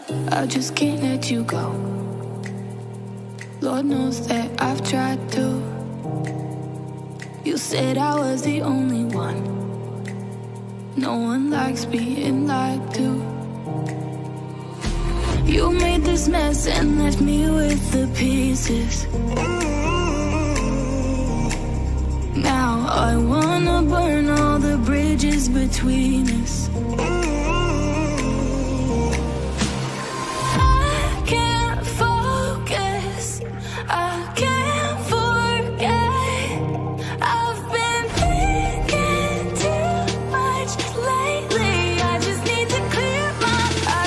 I just can't let you go. Lord knows that I've tried to. You said I was the only one. No one likes being lied to. You made this mess and left me with the pieces. Now I wanna burn all the bridges between us. I can't focus, I can't forget. I've been thinking too much lately. I just need to clear my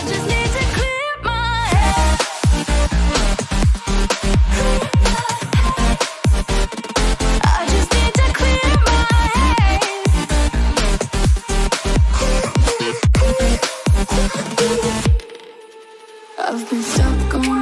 head. I just need to clear my head. I've been stuck on